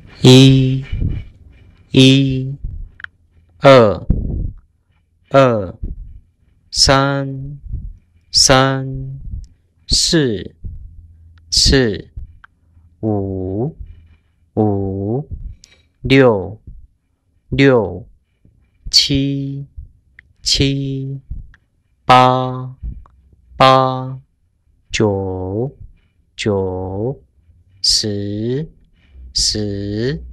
一、一、二、二、三、三、四、四、五、五、六、六、七、七、八、八、九、九、十、十。